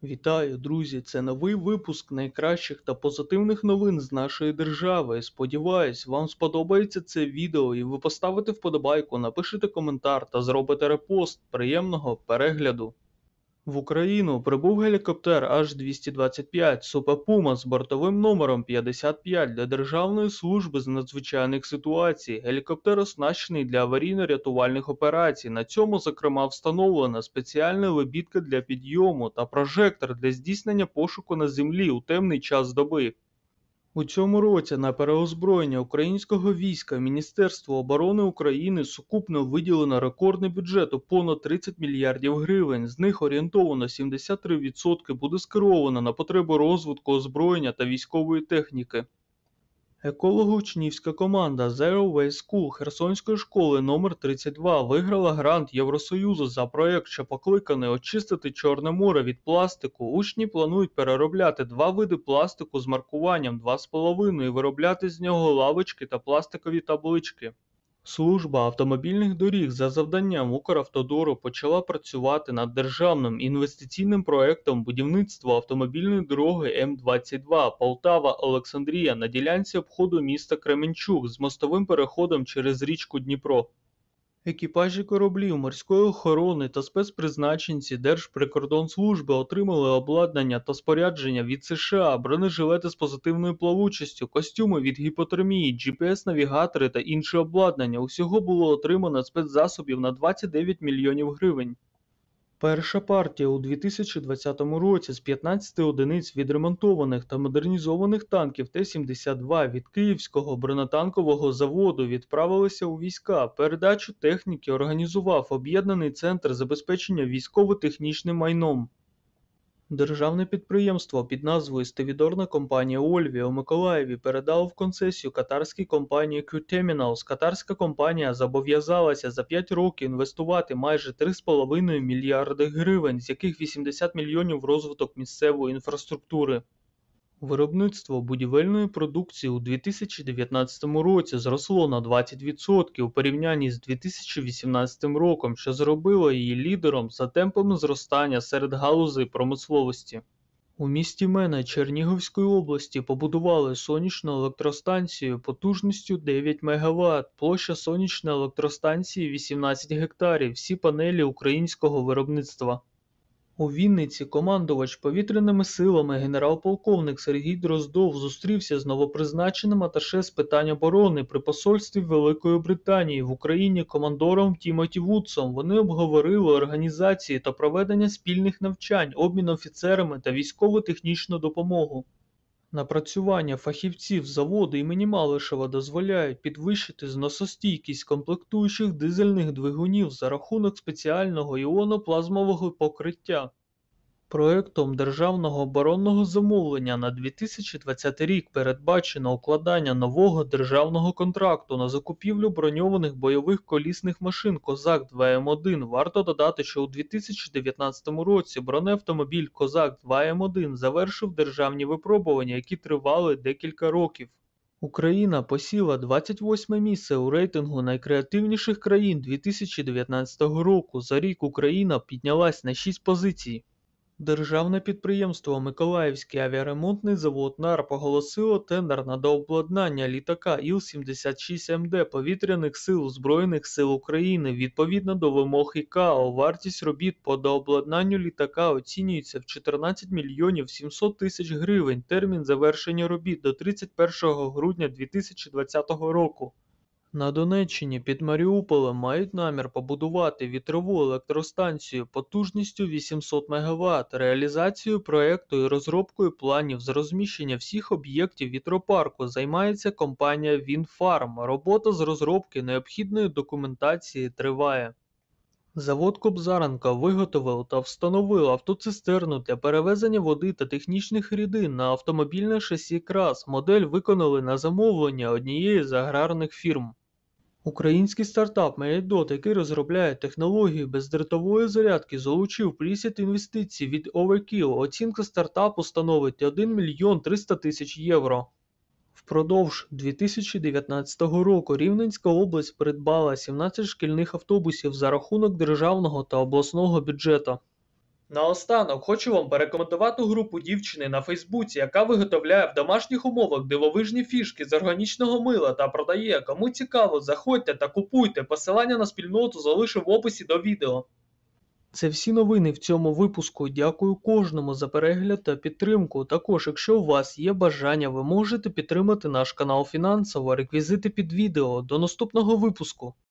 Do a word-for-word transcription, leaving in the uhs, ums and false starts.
Вітаю, друзі! Це новий випуск найкращих та позитивних новин з нашої держави. Сподіваюсь, вам сподобається це відео і ви поставите вподобайку, напишете коментар та зробите репост. Приємного перегляду! В Україну прибув гелікоптер аж двісті двадцять п'ять Super Puma з бортовим номером п'ятдесят п'ять для Державної служби з надзвичайних ситуацій. Гелікоптер оснащений для аварійно-рятувальних операцій. На цьому, зокрема, встановлена спеціальна лебідка для підйому та прожектор для здійснення пошуку на землі у темний час доби. У цьому році на переозброєння українського війська Міністерство оборони України сукупно виділено рекордний бюджет у понад тридцять мільярдів гривень. З них орієнтовано сімдесят три відсотки буде скеровано на потреби розвитку озброєння та військової техніки. Еколого-учнівська команда Zero Waste School Херсонської школи номер тридцять два виграла грант Євросоюзу за проєкт, що покликаний очистити Чорне море від пластику. Учні планують переробляти два види пластику з маркуванням два з половиною і виробляти з нього лавочки та пластикові таблички. Служба автомобільних доріг за завданням Укравтодору почала працювати над державним інвестиційним проєктом будівництва автомобільної дороги М двадцять два Полтава-Олександрія на ділянці обходу міста Кременчук з мостовим переходом через річку Дніпро. Екіпажі кораблів морської охорони та спецпризначенці Держприкордонслужби отримали обладнання та спорядження від США, бронежилети з позитивною плавучістю, костюми від гіпотермії, джі пі ес-навігатори та інше обладнання. Усього було отримано спецзасобів на двадцять дев'ять мільйонів гривень. Перша партія у дві тисячі двадцятому році з п'ятнадцяти одиниць відремонтованих та модернізованих танків Т сімдесят два від Київського бронетанкового заводу відправилися у війська. Передачу техніки організував Об'єднаний центр забезпечення військово-технічним майном. Державне підприємство під назвою «Стивідорна компанія Ольвія» у Миколаєві передало в концесію катарській компанії Q-Terminals. Катарська компанія зобов'язалася за п'ять років інвестувати майже три з половиною мільярди гривень, з яких вісімдесят мільйонів в розвиток місцевої інфраструктури. Виробництво будівельної продукції у дві тисячі дев'ятнадцятому році зросло на двадцять відсотків у порівнянні з дві тисячі вісімнадцятим роком, що зробило її лідером за темпами зростання серед галузей промисловості. У місті Мена Чернігівської області побудували сонячну електростанцію потужністю дев'ять мегаватт, площа сонячної електростанції вісімнадцять гектарів, всі панелі українського виробництва. У Вінниці командувач повітряними силами генерал-полковник Сергій Дроздов зустрівся з новопризначеним аташе з питань оборони при посольстві Великої Британії в Україні командором Тімоті Вудсом. Вони обговорили організації та проведення спільних навчань, обмін офіцерами та військово-технічну допомогу. Напрацювання фахівців заводу імені Малишева дозволяють підвищити зносостійкість комплектуючих дизельних двигунів за рахунок спеціального іоноплазмового покриття. Проектом державного оборонного замовлення на дві тисячі двадцятий рік передбачено укладання нового державного контракту на закупівлю броньованих бойових колісних машин «Козак два М один». Варто додати, що у дві тисячі дев'ятнадцятому році бронеавтомобіль «Козак два М один» завершив державні випробування, які тривали декілька років. Україна посіла двадцять восьме місце у рейтингу найкреативніших країн дві тисячі дев'ятнадцятого року. За рік Україна піднялась на шість позицій. Державне підприємство Миколаївський авіаремонтний завод НАР оголосило тендер на дообладнання літака Іл сімдесят шість Ем Де повітряних сил Збройних сил України відповідно до вимог І К А О. Вартість робіт по дообладнанню літака оцінюється в чотирнадцять мільйонів сімсот тисяч гривень. Термін завершення робіт до тридцять першого грудня дві тисячі двадцятого року. На Донеччині під Маріуполем мають намір побудувати вітрову електростанцію потужністю вісімсот мегаватт. Реалізацією проєкту і розробкою планів з розміщення всіх об'єктів вітропарку займається компанія «Віндфарм». Робота з розробки необхідної документації триває. Завод Кобзаренка виготовив та встановив автоцистерну для перевезення води та технічних рідин на автомобільне шасі КРАС. Модель виконали на замовлення однієї з аграрних фірм. Український стартап Meridot, який розробляє технологію бездротової зарядки, залучив п'ятдесят інвестицій від Overkill. Оцінка стартапу становить один мільйон триста тисяч євро. Впродовж дві тисячі дев'ятнадцятого року Рівненська область придбала сімнадцять шкільних автобусів за рахунок державного та обласного бюджету. Наостанок хочу вам порекомендувати групу дівчини на Фейсбуці, яка виготовляє в домашніх умовах дивовижні фішки з органічного мила та продає. Кому цікаво, заходьте та купуйте. Посилання на спільноту залишу в описі до відео. Це всі новини в цьому випуску. Дякую кожному за перегляд та підтримку. Також, якщо у вас є бажання, ви можете підтримати наш канал фінансово. Реквізити під відео. До наступного випуску.